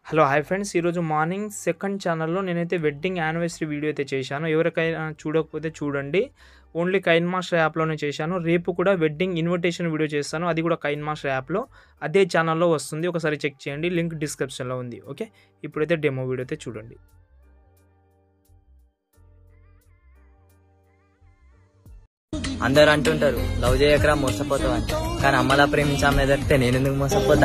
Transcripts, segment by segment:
Hello hi friends, ఈరోజు morning second ఛానల్లో నేనైతే వెడ్డింగ్ యానివర్సరీ వీడియో అయితే చేశాను. ఎవరికైనా చూడకపోతే చూడండి. ఓన్లీ కైన్ మాస్టర్ యాప్లోనే చేశాను. రేపు కూడా వెడ్డింగ్ ఇన్విటేషన్ వీడియో చేస్తాను, అది కూడా కైన్ మాస్టర్ యాప్లో అదే ఛానల్లో వస్తుంది. ఒకసారి చెక్ చేయండి, లింక్ డిస్క్రిప్షన్లో ఉంది. ఓకే, ఇప్పుడైతే డెమో వీడియో అయితే చూడండి. అందరు అంటుంటారు లవ్ చేయకరా మోసపోతావు అని, కానీ అమ్మలా ప్రేమించామే దొరికితే నేను ఎందుకు మోసపోతా?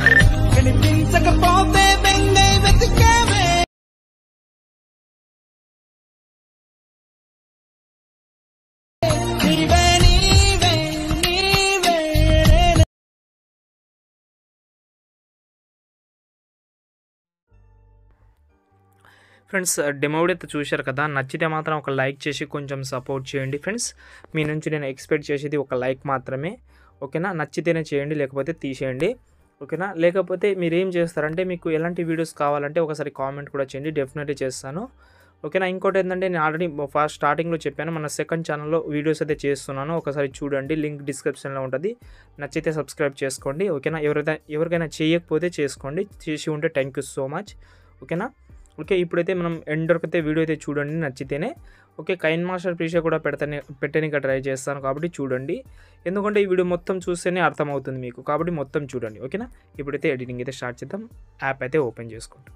ఫ్రెండ్స్, డెమో వీడియో అయితే చూశారు కదా. నచ్చితే మాత్రం ఒక లైక్ చేసి కొంచెం సపోర్ట్ చేయండి ఫ్రెండ్స్. మీ నుంచి నేను ఎక్స్పెక్ట్ చేసేది ఒక లైక్ మాత్రమే. ఓకేనా, నచ్చితేనే చేయండి, లేకపోతే తీసేయండి. ఓకేనా, లేకపోతే మీరు ఏం చేస్తారంటే మీకు ఎలాంటి వీడియోస్ కావాలంటే ఒకసారి కామెంట్ కూడా చేయండి, డెఫినెట్లీ చేస్తాను. ఓకేనా, ఇంకోటి ఏంటంటే నేను ఆల్రెడీ ఫస్ట్ స్టార్టింగ్లో చెప్పాను, మన సెకండ్ ఛానల్లో వీడియోస్ అయితే చేస్తున్నాను. ఒకసారి చూడండి, లింక్ డిస్క్రిప్షన్లో ఉంటుంది. నచ్చితే సబ్స్క్రైబ్ చేసుకోండి. ఓకేనా, ఎవరికైనా చేయకపోతే చేసుకోండి, చేసి ఉంటే థ్యాంక్ యూ సో మచ్. ఓకేనా, ఓకే, ఇప్పుడైతే మనం ఎండ్ వరకు అయితే వీడియో అయితే చూడండి నచ్చితేనే. ఓకే, కైన్ మాస్టర్ ప్రీషియా కూడా పెట్టడానికి ట్రై చేస్తాను, కాబట్టి చూడండి. ఎందుకంటే ఈ వీడియో మొత్తం చూస్తేనే అర్థమవుతుంది మీకు, కాబట్టి మొత్తం చూడండి. ఓకేనా, ఇప్పుడైతే ఎడిటింగ్ అయితే స్టార్ట్ చేద్దాం. యాప్ అయితే ఓపెన్ చేసుకుంటాం.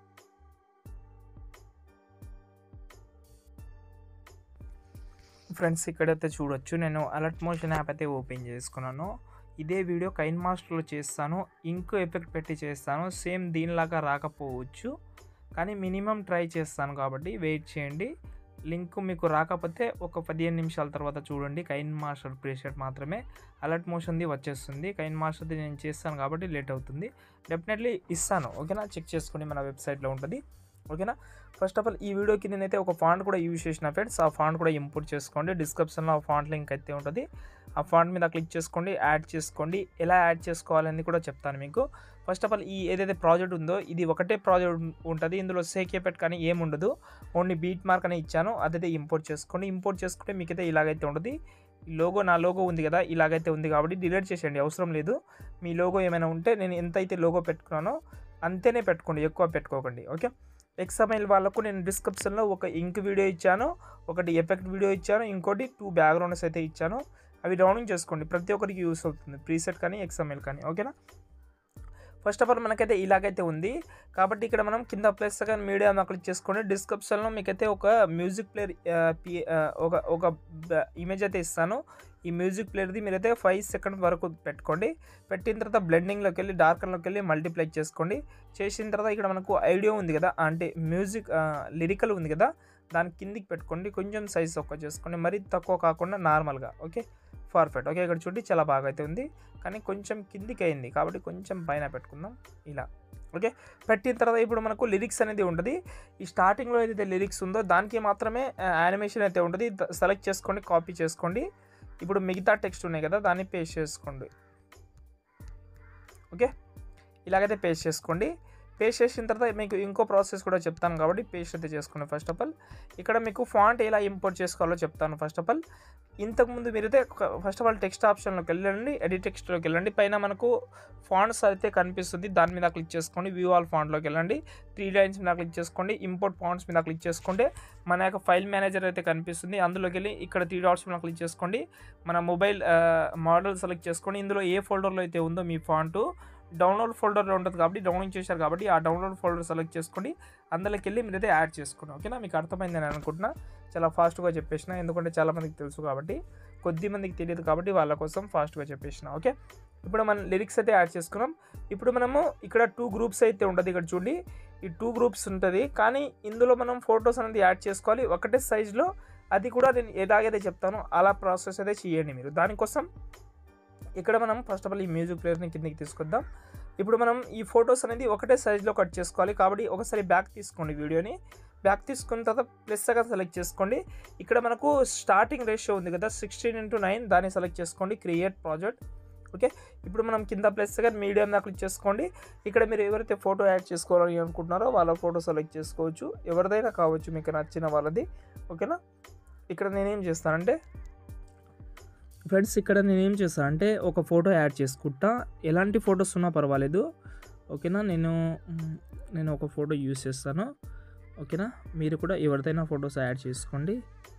ఫ్రెండ్స్, ఇక్కడైతే చూడొచ్చు, నేను అలర్ట్ మోషన్ యాప్ అయితే ఓపెన్ చేసుకున్నాను. ఇదే వీడియో కైన్ మాస్టర్లో చేస్తాను, ఇంకో ఎఫెక్ట్ పెట్టి చేస్తాను. సేమ్ దీనిలాగా రాకపోవచ్చు, కానీ మినిమం ట్రై చేస్తాను, కాబట్టి వెయిట్ చేయండి. లింక్ మీకు రాకపోతే ఒక 15 నిమిషాల తర్వాత చూడండి. కైన్ మాస్టర్ ప్రీసెట్ మాత్రమే అలర్ట్ మోషన్ది వచ్చేస్తుంది. కైన్ మాస్టర్ది నేను చేస్తాను కాబట్టి లేట్ అవుతుంది, డెఫినెట్లీ ఇస్తాను. ఓకేనా, చెక్ చేసుకోండి, మన వెబ్సైట్లో ఉంటుంది. ఓకేనా, ఫస్ట్ ఆఫ్ ఆల్ ఈ వీడియోకి నేనైతే ఒక ఫాంట్ కూడా యూజ్ చేసిన ఫ్రెండ్స్. ఆ ఫాంట్ కూడా ఇంపోర్ట్ చేసుకోండి. డిస్క్రిప్షన్లో ఆ ఫాంట్ లింక్ అయితే ఉంటుంది. ఆ ఫాంట్ మీద క్లిక్ చేసుకోండి, యాడ్ చేసుకోండి. ఎలా యాడ్ చేసుకోవాలని కూడా చెప్తాను మీకు. ఫస్ట్ ఆఫ్ ఆల్ ఈ ఏదైతే ప్రాజెక్ట్ ఉందో ఇది ఒకటే ప్రాజెక్ట్ ఉంటుంది. ఇందులో సేకేపెట్ కానీ ఏముండదు, ఓన్లీ బీట్ మార్క్ అని ఇచ్చాను, అదైతే ఇంపోర్ట్ చేసుకోండి. ఇంపోర్ట్ చేసుకుంటే మీకైతే ఇలాగైతే ఉంటుంది. ఈ లోగో, నా లోగో ఉంది కదా, ఇలాగైతే ఉంది, కాబట్టి డిలీట్ చేసేయండి, అవసరం లేదు. మీ లోగో ఏమైనా ఉంటే నేను ఎంతైతే లోగో పెట్టుకున్నానో అంతేనే పెట్టుకోండి, ఎక్కువ పెట్టుకోకండి. ఓకే, ఎక్స్ఎంఎల్ వాళ్ళకు నేను డిస్క్రిప్షన్లో ఒక ఇంక్ వీడియో ఇచ్చాను, ఒకటి ఎఫెక్ట్ వీడియో ఇచ్చాను, ఇంకోటి 2 బ్యాక్గ్రౌండ్స్ అయితే ఇచ్చాను. అవి డౌన్లోడ్ చేసుకోండి, ప్రతి ఒక్కరికి యూస్ అవుతుంది, ప్రీసెట్ కానీ ఎక్స్ఎంఎల్ కానీ. ఓకేనా, ఫస్ట్ ఆఫ్ ఆల్ మనకైతే ఇలాగైతే ఉంది, కాబట్టి ఇక్కడ మనం కింద ప్లస్ కానీ మీడియా క్లిక్ చేసుకోండి. డిస్క్రిప్షన్లో మీకైతే ఒక మ్యూజిక్ ప్లేయర్ ఒక ఇమేజ్ అయితే ఇస్తాను. ఈ మ్యూజిక్ ప్లేయర్ది మీరైతే 5 సెకండ్స్ వరకు పెట్టుకోండి. పెట్టిన తర్వాత బ్లెండింగ్లోకి వెళ్ళి డార్కన్లోకి వెళ్ళి మల్టిప్లై చేసుకోండి. చేసిన తర్వాత ఇక్కడ మనకు ఐడియో ఉంది కదా, అంటే మ్యూజిక్ లిరికల్ ఉంది కదా, దాని కిందికి పెట్టుకోండి. కొంచెం సైజ్ తక్కువ చేసుకోండి, మరీ తక్కువ కాకుండా నార్మల్గా. Okay, perfect. ఓకే, ఇక్కడ చూడండి చాలా బాగా అయితే ఉంది, కానీ కొంచెం కిందికి అయింది, కాబట్టి కొంచెం పైన పెట్టుకుందాం ఇలా. ఓకే, పెట్టిన తర్వాత ఇప్పుడు మనకు లిరిక్స్ అనేది ఉంటుంది. ఈ స్టార్టింగ్లో ఏదైతే లిరిక్స్ ఉందో దానికి మాత్రమే యానిమేషన్ అయితే ఉంటుంది. సెలెక్ట్ చేసుకోండి, కాపీ చేసుకోండి. ఇప్పుడు మిగతా టెక్స్ట్ ఉన్నాయి కదా, దాన్ని పేస్ట్ చేసుకోండి. ఓకే, ఇలాగైతే పేస్ట్ చేసుకోండి. పేస్ట్ చేసిన తర్వాత మీకు ఇంకో ప్రాసెస్ కూడా చెప్తాను, కాబట్టి పేస్ట్ అయితే చేసుకోండి. ఫస్ట్ ఆఫ్ ఆల్ ఇక్కడ మీకు ఫాంట్ ఎలా ఇంపోర్ట్ చేసుకోవాలో చెప్తాను. ఫస్ట్ ఆఫ్ ఆల్ ఇంతకుముందు మీరైతే ఫస్ట్ ఆఫ్ ఆల్ టెక్స్ట్ ఆప్షన్లోకి వెళ్ళండి, ఎడిట్ టెక్స్ట్లోకి వెళ్ళండి. పైన మనకు ఫాంట్స్ అయితే కనిపిస్తుంది, దాని మీద క్లిక్ చేసుకోండి. వ్యూ ఆల్ ఫాంట్లోకి వెళ్ళండి, 3 లైన్స్ మీద క్లిక్ చేసుకోండి. ఇంపోర్ట్ ఫాంట్స్ మీద క్లిక్ చేసుకుంటే మన యొక్క ఫైల్ మేనేజర్ అయితే కనిపిస్తుంది. అందులోకి వెళ్ళి ఇక్కడ 3 డాట్స్ మీద క్లిక్ చేసుకోండి. మన మొబైల్ మోడల్ సెలెక్ట్ చేసుకోండి. ఇందులో ఏ ఫోల్డర్లో అయితే ఉందో మీ ఫాంటు డౌన్లోడ్ ఫోల్డర్లో ఉంటుంది, కాబట్టి డౌన్లోడ్ చేశారు కాబట్టి ఆ డౌన్లోడ్ ఫోల్డర్ సెలెక్ట్ చేసుకోండి. అందులోకి వెళ్ళి మీరైతే యాడ్ చేసుకోండి. ఓకేనా, మీకు అర్థమైంది నేను అనుకుంటున్నా. చాలా ఫాస్ట్గా చెప్పేసిన, ఎందుకంటే చాలామందికి తెలుసు కాబట్టి, కొద్ది మందికి తెలియదు కాబట్టి వాళ్ళ కోసం ఫాస్ట్గా చెప్పేసిన. ఓకే, ఇప్పుడు మనం లిరిక్స్ అయితే యాడ్ చేసుకున్నాం. ఇప్పుడు మనము ఇక్కడ 2 గ్రూప్స్ అయితే ఉంటుంది. ఇక్కడ చూడండి, ఈ 2 గ్రూప్స్ ఉంటుంది, కానీ ఇందులో మనం ఫొటోస్ అనేది యాడ్ చేసుకోవాలి ఒకటే సైజులో. అది కూడా నేను ఎలాగైతే చెప్తానో అలా ప్రాసెస్ అయితే చేయండి మీరు. దానికోసం ఇక్కడ మనం ఫస్ట్ ఆఫ్ ఆల్ ఈ మ్యూజిక్ ప్లేయర్ని కిందకి తీసుకొద్దాం. ఇప్పుడు మనం ఈ ఫొటోస్ అనేది ఒకటే సైజులో కట్ చేసుకోవాలి, కాబట్టి ఒకసారి బ్యాక్ తీసుకోండి వీడియోని. బ్యాక్ తీసుకున్న తర్వాత ప్లస్ సెకండ్ సెలెక్ట్ చేసుకోండి. ఇక్కడ మనకు స్టార్టింగ్ రేషియో ఉంది కదా, 16:9, దాన్ని సెలెక్ట్ చేసుకోండి, క్రియేట్ ప్రాజెక్ట్. ఓకే, ఇప్పుడు మనం కింద ప్లస్ సెకండ్ మీడియం దాకా క్లిక్ చేసుకోండి. ఇక్కడ మీరు ఎవరైతే ఫోటో యాడ్ చేసుకోవాలని అనుకుంటున్నారో వాళ్ళ ఫోటో సెలెక్ట్ చేసుకోవచ్చు, ఎవరిదైనా కావచ్చు మీకు నచ్చిన వాళ్ళది. ఓకేనా, ఇక్కడ నేనేం చేస్తానంటే ఫ్రెండ్స్, ఇక్కడ నేనేం చేస్తాను అంటే ఒక ఫోటో యాడ్ చేసుకుంటా, ఎలాంటి ఫొటోస్ ఉన్నా పర్వాలేదు. ఓకేనా, నేను నేను ఒక ఫోటో యూస్ చేస్తాను. ఓకేనా, మీరు కూడా ఎవరిదైనా ఫొటోస్ యాడ్ చేసుకోండి.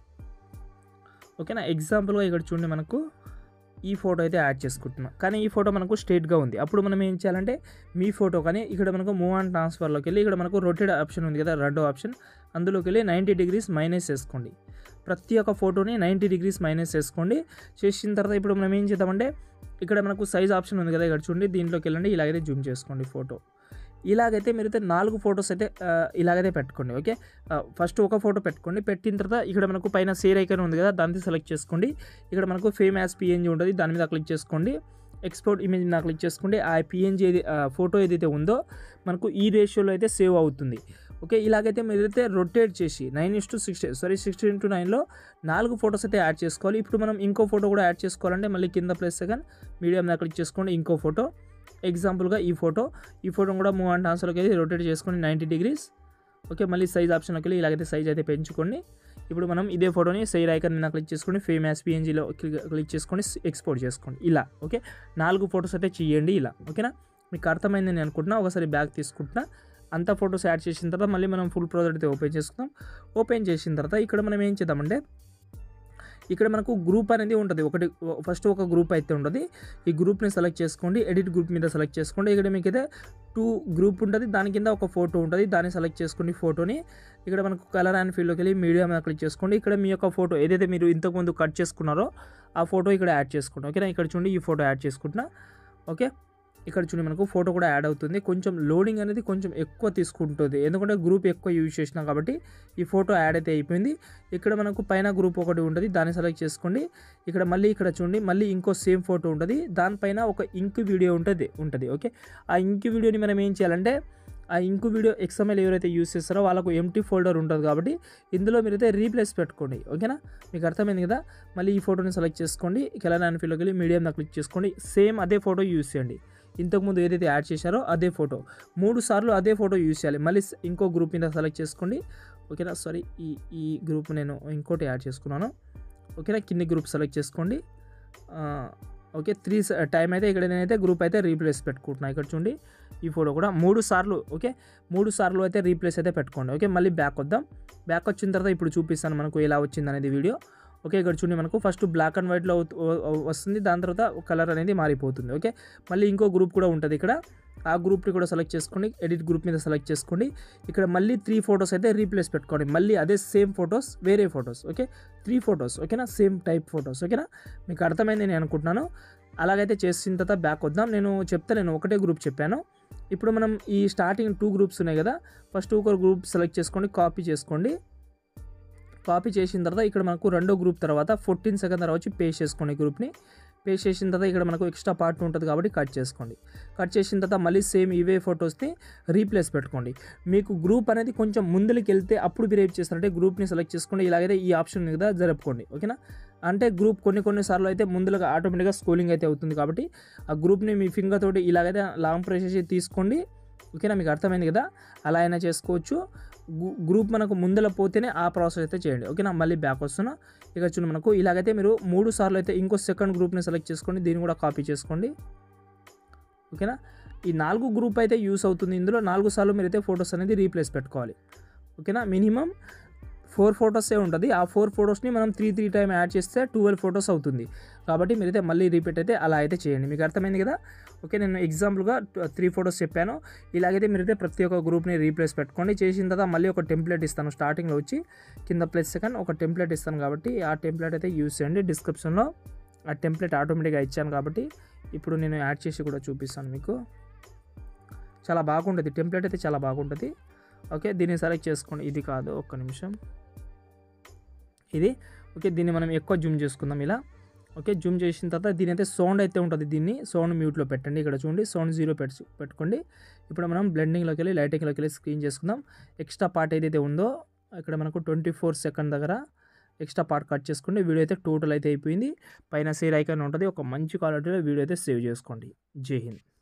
ఓకేనా, ఎగ్జాంపుల్గా ఇక్కడ చూడండి, మనకు ఈ ఫోటో అయితే యాడ్ చేసుకుంటున్నాం, కానీ ఈ ఫోటో మనకు స్ట్రైట్గా ఉంది. అప్పుడు మనం ఏం చేయాలంటే మీ ఫోటో కానీ ఇక్కడ మనకు మూవ్ అండ్ ట్రాన్స్ఫర్లోకి వెళ్ళి ఇక్కడ మనకు రొటేట్ ఆప్షన్ ఉంది కదా, రెండో ఆప్షన్, అందులోకి వెళ్ళి 90 degrees మైనస్ చేసుకోండి. ప్రతి ఒక్క ఫోటోని 90 degrees మైనస్ చేసుకోండి. చేసిన తర్వాత ఇప్పుడు మనం ఏం చేద్దామంటే ఇక్కడ మనకు సైజ్ ఆప్షన్ ఉంది కదా, ఇక్కడ చూడండి, దీంట్లోకి వెళ్ళండి, ఇలాగైతే జూమ్ చేసుకోండి ఫోటో. ఇలాగైతే మీరైతే 4 ఫొటోస్ అయితే ఇలాగైతే పెట్టుకోండి. ఓకే, ఫస్ట్ ఒక ఫోటో పెట్టుకోండి. పెట్టిన తర్వాత ఇక్కడ మనకు పైన షేర్ ఐకాన్ ఉంది కదా, దాన్ని సెలెక్ట్ చేసుకోండి. ఇక్కడ మనకు ఫేమ్ యాజ్ పిఎన్జీ ఉంటుంది, దాని మీద క్లిక్ చేసుకోండి. ఎక్స్పోర్ట్ ఇమేజ్ మీద క్లిక్ చేసుకోండి. ఆ పిఎన్జీ ఫోటో ఏదైతే ఉందో మనకు ఈ రేషియోలో అయితే సేవ్ అవుతుంది. ఓకే, ఇలాగైతే మీరైతే రొటేట్ చేసి 16:9లో 4 ఫొటోస్ అయితే యాడ్ చేసుకోవాలి. ఇప్పుడు మనం ఇంకో ఫోటో కూడా యాడ్ చేసుకోవాలంటే మళ్ళీ కింద ప్లస్ సెకండ్ మీడియం మీద క్లిక్ చేసుకోండి. ఇంకో ఫోటో, ఎగ్జాంపుల్గా ఈ ఫోటో కూడా మూవ్ అండ్ ట్రాన్స్ఫర్లోకి వెళ్ళి రొటేట్ చేసుకోండి 90 degrees. ఓకే, మళ్ళీ సైజ్ ఆప్షన్లోకి వెళ్ళి ఇలాగైతే సైజ్ అయితే పెంచుకోండి. ఇప్పుడు మనం ఇదే ఫోటోని షేర్ ఐకాన్ మీద క్లిక్ చేసుకోండి, ఫేమ్ యాజ్ పిఎన్జీలో క్లిక్ చేసుకోండి, ఎక్స్పోర్ట్ చేసుకోండి. ఇలా ఓకే, 4 ఫొటోస్ అయితే చేయండి ఇలా. ఓకేనా, మీకు అర్థమైంది నేను అనుకుంటున్నా. ఒకసారి బ్యాక్ తీసుకుంటున్నా. అంత ఫొటోస్ యాడ్ చేసిన తర్వాత మళ్ళీ మనం ఫుల్ ప్రాజెక్ట్ అయితే ఓపెన్ చేసుకుందాం. ఓపెన్ చేసిన తర్వాత ఇక్కడ మనం ఏం చేద్దామంటే ఇక్కడ మనకు గ్రూప్ అనేది ఉంటుంది. ఫస్ట్ ఒక గ్రూప్ అయితే ఉంటుంది. ఈ గ్రూప్ని సెలెక్ట్ చేసుకోండి, ఎడిట్ గ్రూప్ మీద సెలెక్ట్ చేసుకోండి. ఇక్కడ మీకు అయితే 2 గ్రూప్ ఉంటుంది, దాని కింద ఒక ఫోటో ఉంటుంది, దాన్ని సెలెక్ట్ చేసుకోండి ఫోటోని. ఇక్కడ మనకు కలర్ అండ్ ఫీల్డ్లోకి వెళ్ళి మీడియా మీద క్లిక్ చేసుకోండి. ఇక్కడ మీ యొక్క ఫోటో ఏదైతే మీరు ఇంతకుముందు కట్ చేసుకున్నారో ఆ ఫోటో ఇక్కడ యాడ్ చేసుకోండి. ఓకేనా, ఇక్కడ చూడండి, ఈ ఫోటో యాడ్ చేసుకుంటున్నా. ఓకే, ఇక్కడ చూడండి, మనకు ఫోటో కూడా యాడ్ అవుతుంది. కొంచెం లోడింగ్ అనేది కొంచెం ఎక్కువ తీసుకుంటుంది, ఎందుకంటే గ్రూప్ ఎక్కువ యూజ్ చేసినా కాబట్టి. ఈ ఫోటో యాడ్ అయితే అయిపోయింది. ఇక్కడ మనకు పైన గ్రూప్ ఒకటి ఉంటుంది, దాన్ని సెలెక్ట్ చేసుకోండి. ఇక్కడ మళ్ళీ ఇక్కడ చూడండి, మళ్ళీ ఇంకో సేమ్ ఫోటో ఉంటుంది, దానిపైన ఒక ఇంక్ వీడియో ఉంటుంది. ఓకే, ఆ ఇంక్ వీడియోని మనం ఏం చేయాలంటే ఆ ఇంక్ వీడియో XML ఎవరైతే యూస్ చేస్తారో వాళ్ళకు ఎంటీ ఫోల్డర్ ఉంటుంది కాబట్టి ఇందులో మీరైతే రీప్లేస్ పెట్టుకోండి. ఓకేనా, మీకు అర్థమైంది కదా. మళ్ళీ ఈ ఫోటోని సెలెక్ట్ చేసుకోండి, కలర్ అండ్ ఫీల్డ్లోకి వెళ్ళి మీడియం మీద క్లిక్ చేసుకోండి. సేమ్ అదే ఫోటో యూస్ చేయండి, ఇంతకుముందు ఏదైతే యాడ్ చేశారో అదే ఫోటో 3 సార్లు అదే ఫోటో యూజ్ చేయాలి. మళ్ళీ ఇంకో గ్రూప్ మీద సెలెక్ట్ చేసుకోండి. ఓకేనా, సారీ, ఈ గ్రూప్ నేను ఇంకోటి యాడ్ చేసుకున్నాను. ఓకేనా, కింది గ్రూప్ సెలెక్ట్ చేసుకోండి. ఓకే, 3 టైం అయితే ఇక్కడ నేనైతే గ్రూప్ అయితే రీప్లేస్ పెట్టుకుంటున్నాను. ఇక్కడ చూడండి, ఈ ఫోటో కూడా 3 సార్లు. ఓకే, 3 సార్లు అయితే రీప్లేస్ అయితే పెట్టుకోండి. ఓకే, మళ్ళీ బ్యాక్ వద్దాం. బ్యాక్ వచ్చిన తర్వాత ఇప్పుడు చూపిస్తాను మనకు ఎలా వచ్చింది అనేది వీడియో. ఓకే, ఇక్కడ చూడండి, మనకు ఫస్ట్ బ్లాక్ అండ్ వైట్లో వస్తుంది, దాని తర్వాత కలర్ అనేది మారిపోతుంది. ఓకే, మళ్ళీ ఇంకో గ్రూప్ కూడా ఉంటుంది ఇక్కడ, ఆ గ్రూప్ని కూడా సెలెక్ట్ చేసుకోండి, ఎడిట్ గ్రూప్ మీద సెలెక్ట్ చేసుకోండి. ఇక్కడ మళ్ళీ 3 ఫొటోస్ అయితే రీప్లేస్ పెట్టుకోండి, మళ్ళీ అదే సేమ్ ఫొటోస్, వేరే ఫొటోస్. Okay, 3 photos. ఓకేనా, సేమ్ టైప్ ఫొటోస్. ఓకేనా, మీకు అర్థమైంది నేను అనుకుంటున్నాను. అలాగైతే చేసిన తర్వాత బ్యాక్ వద్దాం. నేను ఒకటే గ్రూప్ చెప్పాను. ఇప్పుడు మనం ఈ స్టార్టింగ్ 2 గ్రూప్స్ ఉన్నాయి కదా, ఫస్ట్ ఒక గ్రూప్ సెలెక్ట్ చేసుకోండి, కాపీ చేసుకోండి. కాపీ చేసిన తర్వాత ఇక్కడ మనకు రెండో గ్రూప్ తర్వాత 14 సెకండ్ తర్వాత వచ్చి పేస్ట్ చేసుకోండి. గ్రూప్ని పేస్ట్ చేసిన తర్వాత ఇక్కడ మనకు ఎక్స్ట్రా పార్ట్ ఉంటుంది కాబట్టి కట్ చేసుకోండి. కట్ చేసిన తర్వాత మళ్ళీ సేమ్ ఇవే ఫొటోస్ని రీప్లేస్ పెట్టుకోండి. మీకు గ్రూప్ అనేది కొంచెం ముందుకు వెళ్తే అప్పుడు మీరు ఏం చేస్తారంటే గ్రూప్ని సెలెక్ట్ చేసుకోండి, ఇలాగైతే ఈ ఆప్షన్ మీద జరుపుకోండి. ఓకేనా, అంటే గ్రూప్ కొన్నిసార్లు అయితే ముందుగా ఆటోమేటిక్గా స్క్రోలింగ్ అయితే అవుతుంది కాబట్టి ఆ గ్రూప్ని మీ ఫింగర్ తోటి ఇలాగైతే లాంగ్ ప్రెస్ చేసి తీసుకోండి. ఓకేనా, మీకు అర్థమైంది కదా, అలా అయినా చేసుకోవచ్చు. గ్రూప్ మనకు ముందర పోతేనే ఆ ప్రాసెస్ అయితే చేయండి. ఓకేనా, మళ్ళీ బ్యాక్ వస్తున్నా. ఇక చూడండి, మనకు ఇలాగైతే మీరు 3 సార్లు అయితే ఇంకో సెకండ్ గ్రూప్ని సెలెక్ట్ చేసుకోండి, దీన్ని కూడా కాపీ చేసుకోండి. ఓకేనా, ఈ 4 గ్రూప్ అయితే యూస్ అవుతుంది. ఇందులో 4 సార్లు మీరైతే ఫొటోస్ అనేది రీప్లేస్ పెట్టుకోవాలి. ఓకేనా, మినిమం 4 ఫొటోసే ఉంటుంది. ఆ 4 ఫొటోస్ని మనం 3 టైం యాడ్ చేస్తే 12 ఫొటోస్ అవుతుంది. కాబట్టి మీరైతే మళ్ళీ రిపీట్ అయితే అలా అయితే చేయండి. మీకు అర్థమైంది కదా. ఓకే, నేను ఎగ్జాంపుల్గా 3 ఫొటోస్ చెప్పాను. ఇలాగైతే మీరైతే ప్రతి ఒక్క గ్రూప్ని రీప్లేస్ పెట్టుకోండి. చేసిన తర్వాత మళ్ళీ ఒక టెంప్లెట్ ఇస్తాను, స్టార్టింగ్లో వచ్చి కింద ప్లస్ సెకండ్ ఒక టెంప్లెట్ ఇస్తాను కాబట్టి ఆ టెంప్లెట్ అయితే యూస్ చేయండి. డిస్క్రిప్షన్లో ఆ టెంప్లెట్ ఆటోమేటిక్గా ఇచ్చాను కాబట్టి ఇప్పుడు నేను యాడ్ చేసి కూడా చూపిస్తాను మీకు. చాలా బాగుంటుంది టెంప్లెట్ అయితే, చాలా బాగుంటుంది. ఓకే, దీన్ని సెలెక్ట్ చేసుకోండి. ఇది కాదు, ఒక్క నిమిషం, ఇది. ఓకే, దీన్ని మనం ఎక్కువ జూమ్ చేసుకుందాం ఇలా. ఓకే, జూమ్ చేసిన తర్వాత దీని అయితే సౌండ్ అయితే ఉంటుంది, దీన్ని సౌండ్ మ్యూట్లో పెట్టండి. ఇక్కడ చూడండి, సౌండ్ 0 పెట్టుకోండి. ఇప్పుడు మనం బ్లెండింగ్లోకి వెళ్ళి లైటింగ్లోకి వెళ్ళి స్క్రీన్ చేసుకుందాం. ఎక్స్ట్రా పార్ట్ ఏదైతే ఉందో ఇక్కడ మనకు 24 సెకండ్ దగ్గర ఎక్స్ట్రా పార్ట్ కట్ చేసుకోండి. వీడియో అయితే టోటల్ అయితే అయిపోయింది. పైన షేర్ ఐకాన్ ఉంటుంది, ఒక మంచి క్వాలిటీలో వీడియో అయితే సేవ్ చేసుకోండి. జై హింద్.